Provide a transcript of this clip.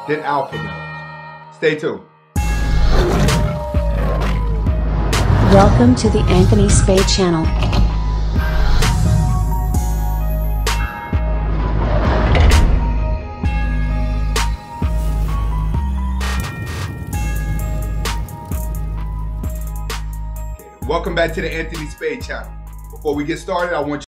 than alpha males. Stay tuned. Welcome to the Anthony Spade channel. Welcome back to the Anthony Spade channel. Before we get started, I want